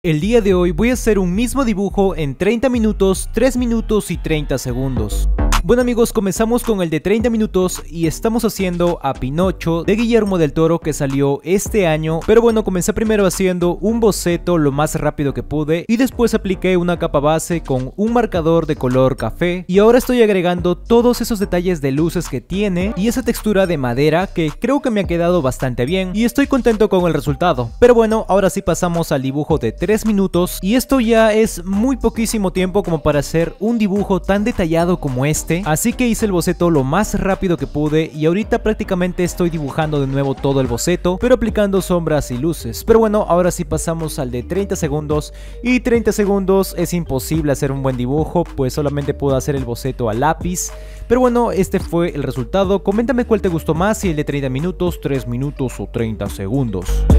El día de hoy voy a hacer un mismo dibujo en 30 minutos, 3 minutos y 30 segundos. Bueno amigos, comenzamos con el de 30 minutos y estamos haciendo a Pinocho de Guillermo del Toro, que salió este año. Pero bueno, comencé primero haciendo un boceto lo más rápido que pude y después apliqué una capa base con un marcador de color café. Y ahora estoy agregando todos esos detalles de luces que tiene y esa textura de madera que creo que me ha quedado bastante bien y estoy contento con el resultado. Pero bueno, ahora sí pasamos al dibujo de 3 minutos y esto ya es muy poquísimo tiempo como para hacer un dibujo tan detallado como este. Así que hice el boceto lo más rápido que pude y ahorita prácticamente estoy dibujando de nuevo todo el boceto, pero aplicando sombras y luces. Pero bueno, ahora sí pasamos al de 30 segundos y 30 segundos es imposible hacer un buen dibujo, pues solamente puedo hacer el boceto a lápiz. Pero bueno, este fue el resultado. Coméntame cuál te gustó más, si el de 30 minutos, 3 minutos o 30 segundos.